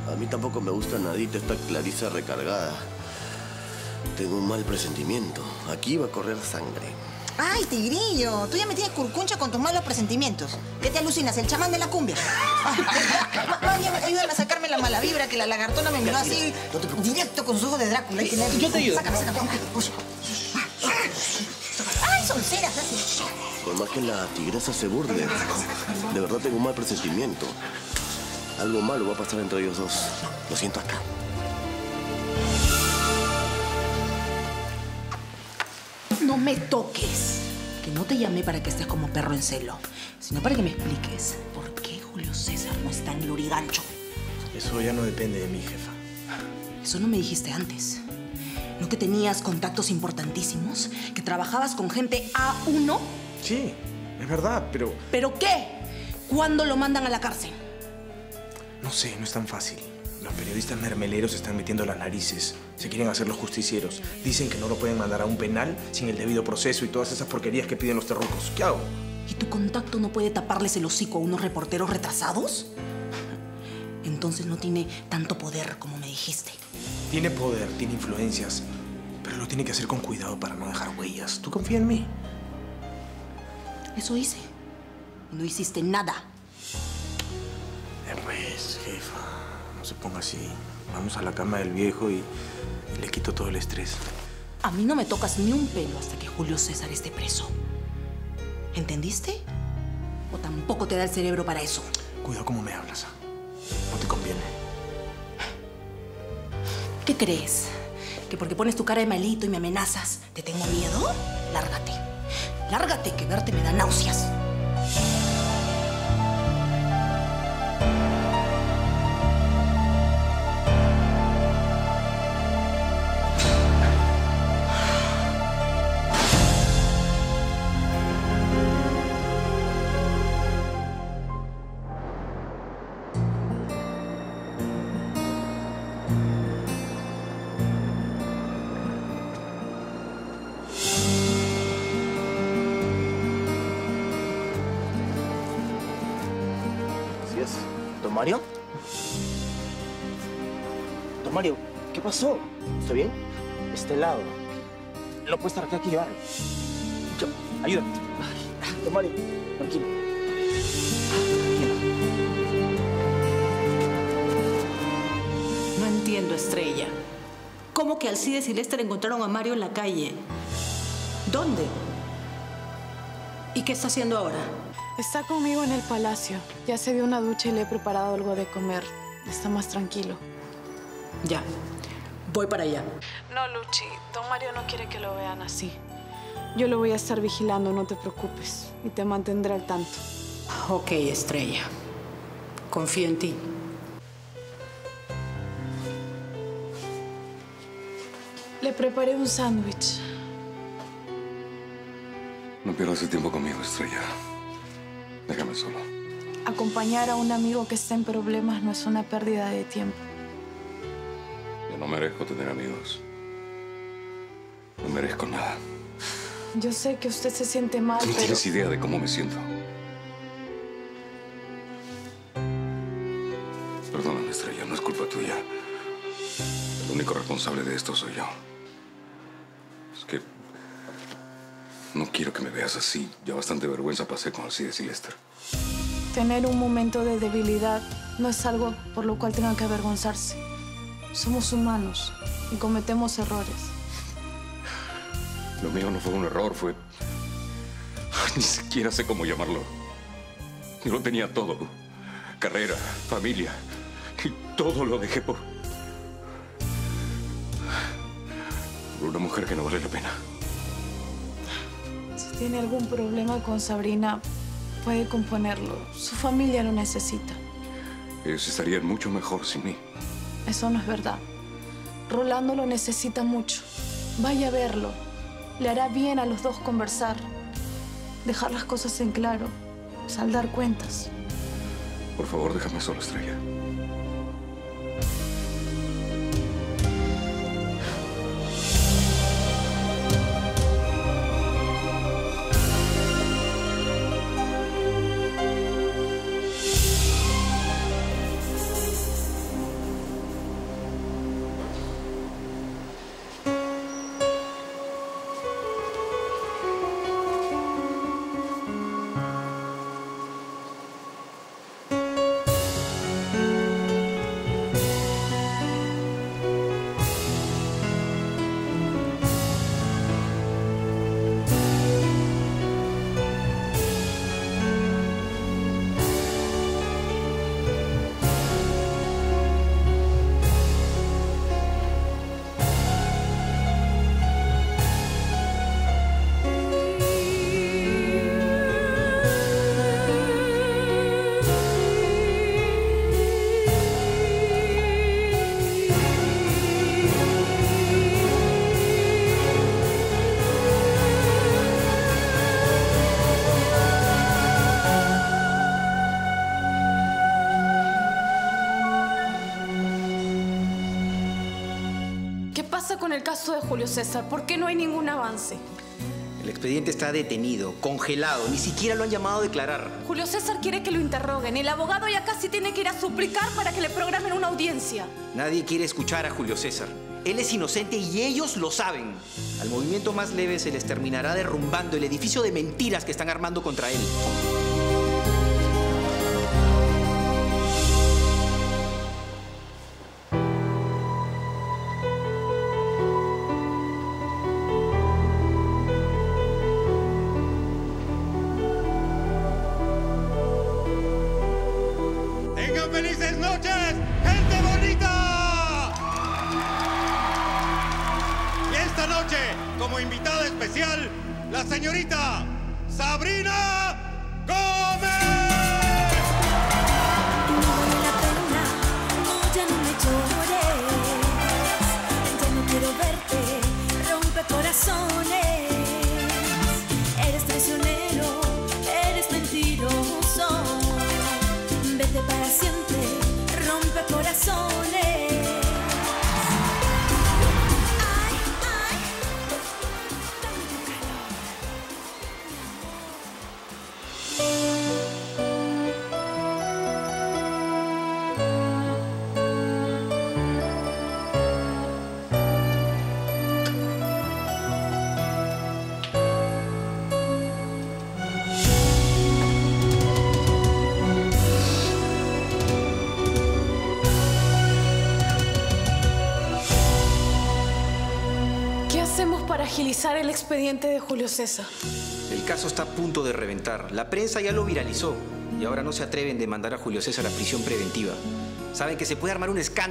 A mí tampoco me gusta nadita esta Clarisa recargada. Tengo un mal presentimiento. Aquí va a correr sangre. ¡Ay, tigrillo! Tú ya me tienes curcuncha con tus malos presentimientos. ¿Qué te alucinas? ¿El chamán de la cumbia? Ayúdame a sacarme la mala vibra, que la lagartona me miró así, directo con sus ojos de Drácula. Yo te ayudo. Sácame. ¡Ay, solceras! Por más que la tigresa se burde, de verdad tengo un mal presentimiento. Algo malo va a pasar entre ellos dos. Lo siento acá. No me toques. Que no te llamé para que estés como perro en celo, sino para que me expliques por qué Julio César no está en Lurigancho. Eso ya no depende de mí, jefa. Eso no me dijiste antes. ¿No que tenías contactos importantísimos? ¿Que trabajabas con gente A1? Sí, es verdad, pero... ¿Pero qué? ¿Cuándo lo mandan a la cárcel? No sé, no es tan fácil. Los periodistas mermeleros se están metiendo las narices. Se quieren hacer los justicieros. Dicen que no lo pueden mandar a un penal sin el debido proceso y todas esas porquerías que piden los terrucos. ¿Qué hago? ¿Y tu contacto no puede taparles el hocico a unos reporteros retrasados? Entonces no tiene tanto poder como me dijiste. Tiene poder, tiene influencias, pero lo tiene que hacer con cuidado para no dejar huellas. ¿Tú confías en mí? Eso hice. Y no hiciste nada. Pues, jefa, no se ponga así. Vamos a la cama del viejo y le quito todo el estrés. A mí no me tocas ni un pelo hasta que Julio César esté preso. ¿Entendiste? ¿O tampoco te da el cerebro para eso? Cuidado cómo me hablas. No te conviene. ¿Qué crees? ¿Que porque pones tu cara de malito y me amenazas, te tengo miedo? Lárgate. Lárgate, que verte me da náuseas. ¿Don Mario? Don Mario, ¿qué pasó? ¿Está bien? Este lado. No puede estar aquí llevarlo. Ayúdame. Don Mario, tranquilo. No entiendo, Estrella. ¿Cómo que Alcides y Lester encontraron a Mario en la calle? ¿Dónde? ¿Y qué está haciendo ahora? Está conmigo en el palacio. Ya se dio una ducha y le he preparado algo de comer. Está más tranquilo. Ya. Voy para allá. No, Luchi. Don Mario no quiere que lo vean así. Yo lo voy a estar vigilando, no te preocupes. Y te mantendré al tanto. Ok, Estrella. Confío en ti. Le preparé un sándwich. No pierdas el tiempo conmigo, Estrella. Déjame solo. Acompañar a un amigo que está en problemas no es una pérdida de tiempo. Yo no merezco tener amigos. No merezco nada. Yo sé que usted se siente mal, Tú no pero... tienes idea de cómo me siento. Perdóname, Estrella, no es culpa tuya. El único responsable de esto soy yo. Es que no quiero que me veas así. Ya bastante vergüenza pasé con Alcides y Lester. Tener un momento de debilidad no es algo por lo cual tengan que avergonzarse. Somos humanos y cometemos errores. Lo mío no fue un error, fue... Ni siquiera sé cómo llamarlo. Yo lo tenía todo. Carrera, familia. Y todo lo dejé por una mujer que no vale la pena. Si tiene algún problema con Sabrina, puede componerlo. Su familia lo necesita. Ellos estarían mucho mejor sin mí. Eso no es verdad. Rolando lo necesita mucho. Vaya a verlo. Le hará bien a los dos conversar. Dejar las cosas en claro. Saldar cuentas. Por favor, déjame solo, Estrella. ¿Qué pasa con el caso de Julio César? ¿Por qué no hay ningún avance? El expediente está detenido, congelado. Ni siquiera lo han llamado a declarar. Julio César quiere que lo interroguen. El abogado ya casi tiene que ir a suplicar para que le programen una audiencia. Nadie quiere escuchar a Julio César. Él es inocente y ellos lo saben. Al movimiento más leve se les terminará derrumbando el edificio de mentiras que están armando contra él. ¡Tengan felices noches, gente bonita! Y esta noche, como invitada especial, la señorita Sabrina Gómez. No vale la pena, ya no me llores. Ya no quiero verte, rompe corazones. Eres traicionero, eres mentiroso. Vete para siempre, rompe corazones. Ay, ay, dame tu calor. ¿Qué hacemos para agilizar el expediente de Julio César? El caso está a punto de reventar. La prensa ya lo viralizó. Y ahora no se atreven a mandar a Julio César a prisión preventiva. Saben que se puede armar un escándalo.